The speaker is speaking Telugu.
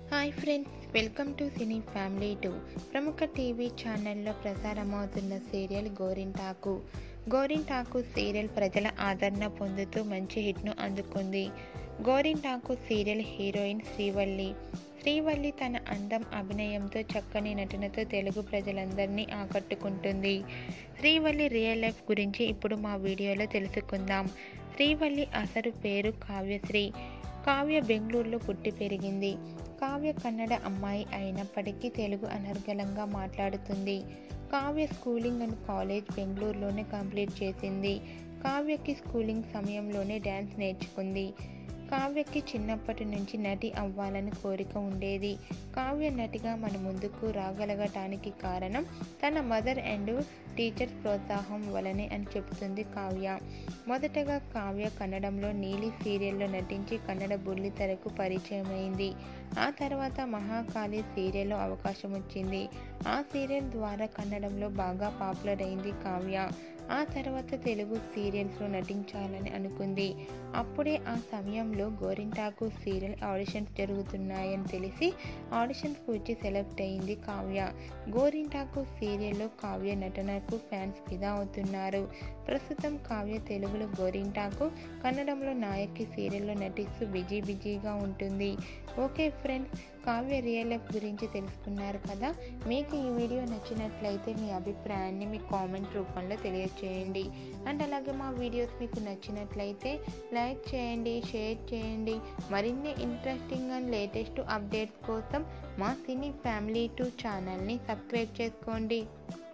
Hi friends, welcome to cine family 2. ప్రముఖ టీవీ ఛానల్లో ప్రసారమవుతున్న సీరియల్ గోరింటాకు సీరియల్ ప్రజల ఆదరణ పొందుతూ మంచి హిట్ను అందుకుంది. గోరింటాకు సీరియల్ హీరోయిన్ శ్రీవల్లి తన అందం, అభినయంతో, చక్కని నటనతో తెలుగు ప్రజలందరినీ ఆకట్టుకుంటుంది. శ్రీవల్లి రియల్ లైఫ్ గురించి ఇప్పుడు మా వీడియోలో తెలుసుకుందాం. శ్రీవల్లి అసలు పేరు కావ్యశ్రీ. కావ్య బెంగళూరులో పుట్టి పెరిగింది. కావ్య కన్నడ అమ్మాయి అయినప్పటికీ తెలుగు అనర్గళంగా మాట్లాడుతుంది. కావ్య స్కూలింగ్ అండ్ కాలేజ్ బెంగళూరులోనే కంప్లీట్ చేసింది. కావ్యకి స్కూలింగ్ సమయంలోనే డ్యాన్స్ నేర్చుకుంది. కావ్యకి చిన్నప్పటి నుంచి నటి అవ్వాలని కోరిక ఉండేది. కావ్య నటిగా మన ముందుకు రాగలగటానికి కారణం తన మదర్ అండ్ టీచర్స్ ప్రోత్సాహం వలనే అని చెబుతుంది కావ్య. మొదటగా కావ్య కన్నడంలో నీలి సీరియల్లో నటించి కన్నడ బుల్లితెరకు పరిచయమైంది. ఆ తర్వాత మహాకాళి సీరియల్లో అవకాశం వచ్చింది. ఆ సీరియల్ ద్వారా కన్నడంలో బాగా పాపులర్ అయింది కావ్య. ఆ తర్వాత తెలుగు సీరియల్స్లో నటించాలని అనుకుంది. అప్పుడే ఆ సమయంలో గోరింటాకు సీరియల్ ఆడిషన్స్ జరుగుతున్నాయని తెలిసి ఆడిషన్స్కి వచ్చి సెలెక్ట్ అయింది కావ్య. గోరింటాకు సీరియల్లో కావ్య నటనకు ఫ్యాన్స్ ఫిదా అవుతున్నారు. ప్రస్తుతం కావ్య తెలుగులో గోరింటాకు, కన్నడంలో నాయకి సీరియల్లో నటిస్తూ బిజీగా ఉంటుంది. Okay friends, Kavya real life గురించి తెలుసుకున్నారు కదా. మీకు ఈ వీడియో నచ్చినట్లయితే మీ అభిప్రాయాన్ని మీ కామెంట్ రూపంలో తెలియజేయండి. అండ్ అలాగే మా వీడియోస్ మీకు నచ్చినట్లయితే లైక్ చేయండి, షేర్ చేయండి. మరిన్ని ఇంట్రెస్టింగ్ అండ్ లేటెస్ట్ అప్డేట్స్ కోసం మా సినీ ఫ్యామిలీ 2 ఛానల్ని సబ్స్క్రైబ్ చేసుకోండి.